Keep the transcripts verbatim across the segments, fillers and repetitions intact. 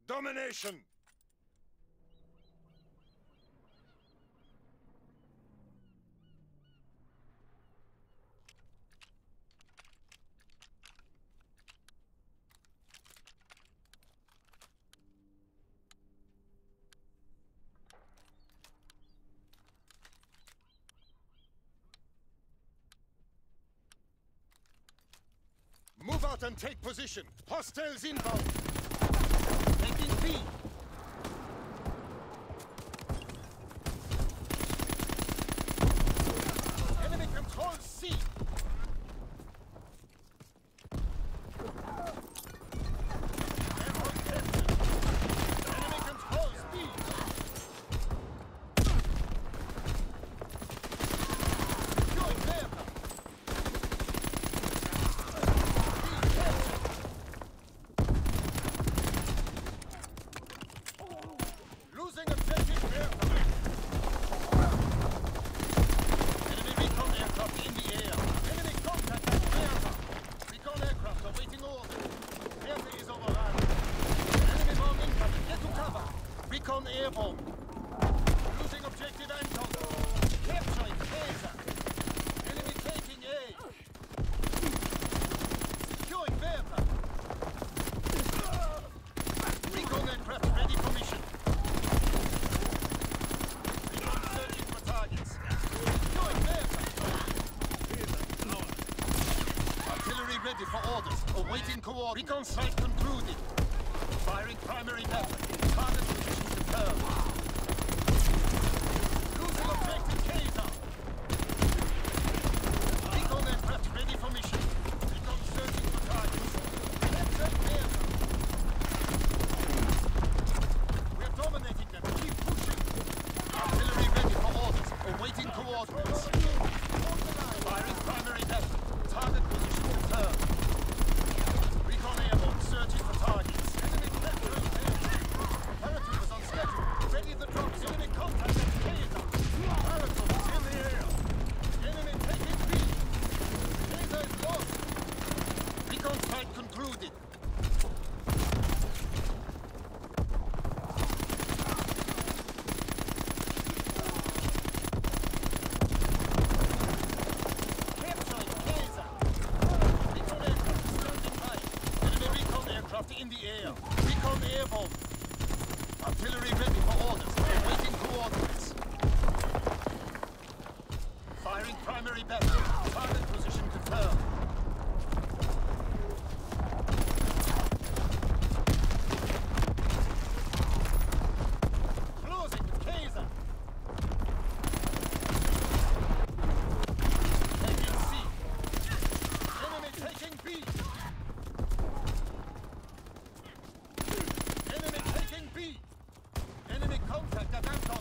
Domination! Move out and take position. Hostiles inbound. Taking B. Enemy controls C. Airport captured. Enemy controls B. Securing there. Losing objective aircraft. Enemy recon aircraft in the air. Enemy contact at Bertha. Recon aircraft awaiting orders. Bertha is overrun. Enemy bomb incoming. Get to cover. Recon airborne. Losing objective Anton. Capturing Bertha. Enemy taking A. Securing Bertha. Recon aircraft ready for mission. Ready for orders. Awaiting coordinates. Recon site concluded. Firing primary battery. Target position confirmed. Losing objective Kaiser. Recon aircraft ready for mission. Recon searching for targets. Captured Bertha. We're dominating them. Keep pushing. Artillery ready for orders. Awaiting coordinates. Firing primary battery. Target position confirmed. Recon airborne, searching for targets. Enemy capturing air. Paratroopers on schedule. Ready the drops. Enemy contact at Kaiser. Paratroopers in the air. Enemy taking B. Kaiser is lost. Recon fight concluded. In the air. Recon airborne. Artillery ready for orders. Awaiting coordinates. Firing primary battery. Target position confirmed. Closing Kaiser. Taking C. Enemy taking B. B. Enemy contact at Anton.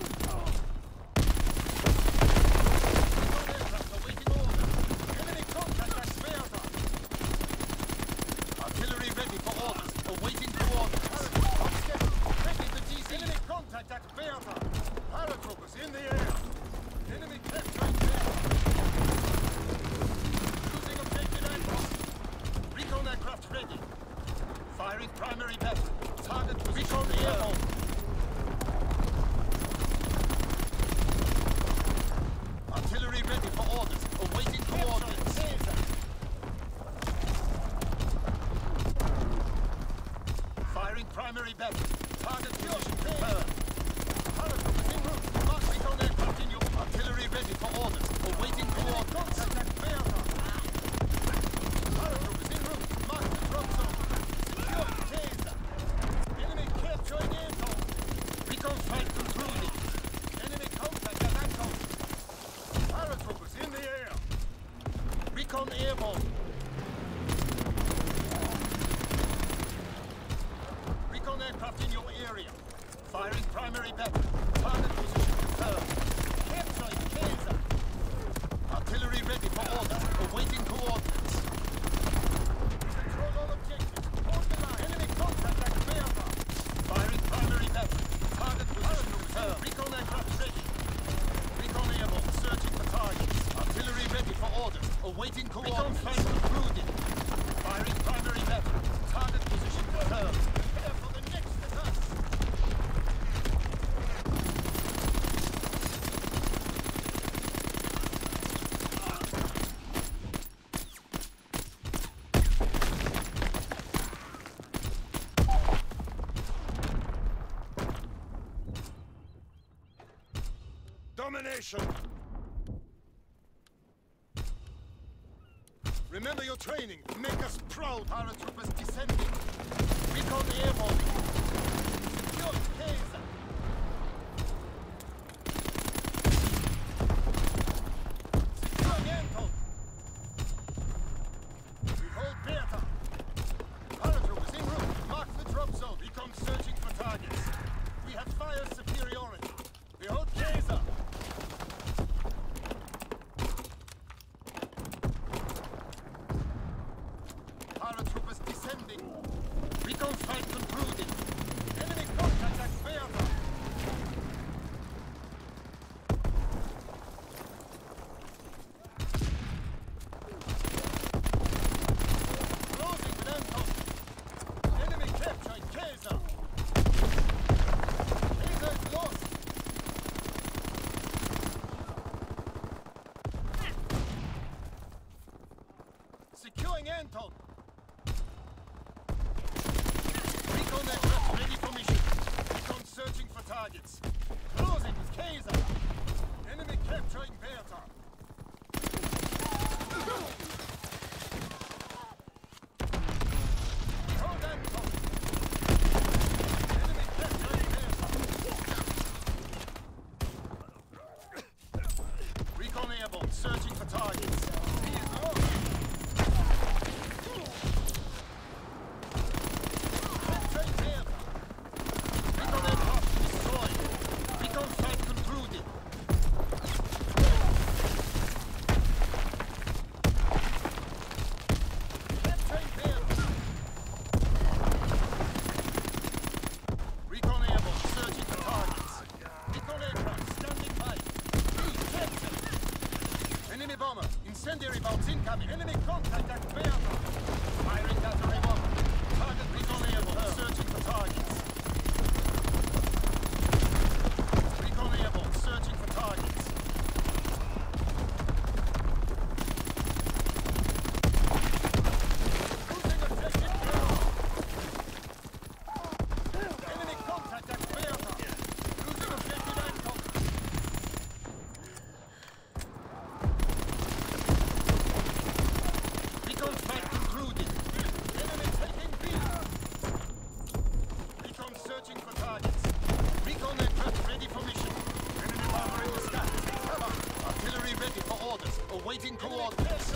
Recon aircraft awaiting orders. Enemy contact at Bertha. Artillery ready for orders. Awaiting coordinates. On schedule. Ready the D C. Enemy contact at Bertha. Paratroopers in the air. Enemy capturing Bertha. Losing objective Anton. Recon aircraft ready. Firing primary battery. Target position airborne. Artillery ready for orders. Awaiting coordinates. Firing primary battery. Target position confirmed. Paratroopers en route. Mark recon aircraft in your artillery ready for orders. Awaiting coordinates. Contact at Bertha. Paratroopers en route. Mark the drop zone. Secure Kaiser. Enemy capturing Anton. Recon fight concluded. Enemy contact at Anton. Paratroopers in the air. Recon airborne. Recon aircraft in your area. Firing primary battery. Target position confirmed. Capturing Kaiser. Artillery ready for orders. Awaiting coordinates. Control all objectives. Hold the line. Enemy contact at Bertha. Firing primary battery. Target position confirmed. Recon aircraft ready. Recon airborne. Searching for targets. Artillery ready for orders. Awaiting coordinates. Recon fight concluded. Firing primary battery. Target position confirmed. Prepare for the next formation! Remember your training. Make us proud, paratroopers descending. Recon airborne. Secure Kaiser. Secure Anton. We hold Bertha. Paratroopers en route. Mark the drop zone. Recon searching for targets. We have fire superiority. We hold Kaiser. Paratroopers descending. Recon fight concluded. Enemy contact at Bertha. Closing with Anton. Enemy captured Kaiser. Kaiser is lost. Securing Anton. Recon aircraft ready for mission. Recon searching for targets. Closing with Kaiser. Enemy capturing Bertha. Hold Anton. Enemy capturing Bertha. Recon airborne searching for targets. He is lost. Enemy bomber! Incendiary bombs incoming! Enemy contact at Bertha! Firing battery bomber! Target recon airborne! Searching for targets! Recon airborne! Searching for targets! Losing objective Bertha! Enemy contact at Bertha! Losing objective Anton! Recon fight concluded. Enemy taking B. Recon searching for targets. Recon aircraft ready for mission. Enemy bomber in the sky. Cover. Artillery ready for orders. Awaiting coordinates.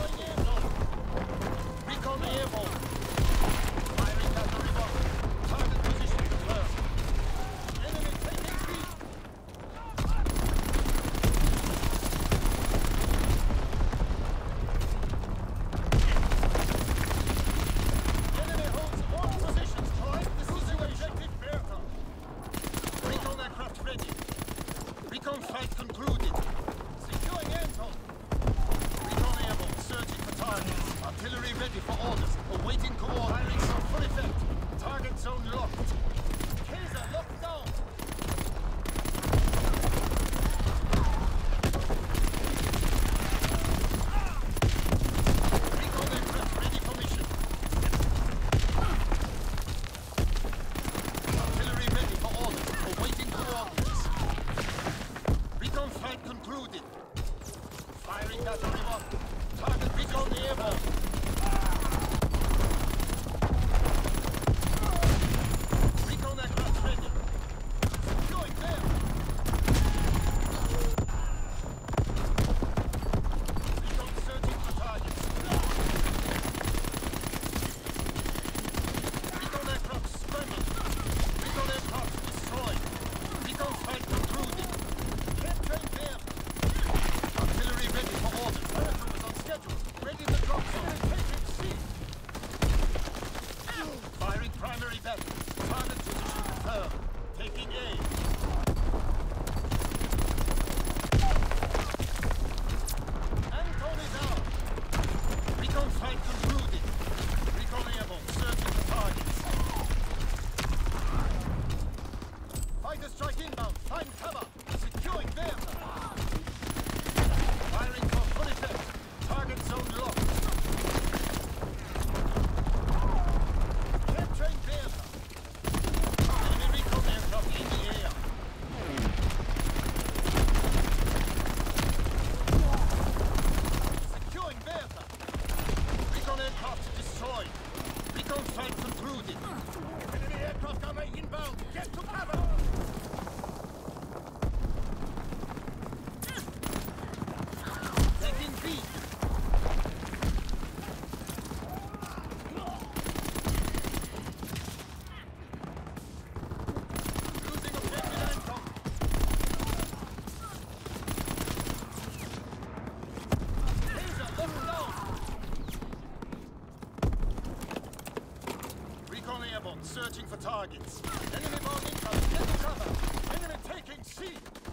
Recon airborne. Firing battery bomber. Target position confirmed. Enemy taking B. Enemy holds all positions. Trying the situation. Objective Bertha. Recon aircraft ready. Recon fight concluded. Securing Anton. Recon airborne. Searching for targets. Artillery ready for orders. Awaiting coordinates. Firing full effect. Target zone locked. Kaiser locked down. Recon aircraft ready for mission. Artillery ready for orders. Awaiting coordinates. Recon fight concluded. Firing battery one. Target recon airborne. Recon aircraft ready. Securing them. Recon searching for targets. Recon aircraft scrambled. Recon aircraft destroyed. Recon fight concluded. Capturing them. Artillery ready for orders. Paratroopers on schedule. Ready to drop zone. Searching for targets. Enemy bomb incoming. Get to cover. Enemy taking C.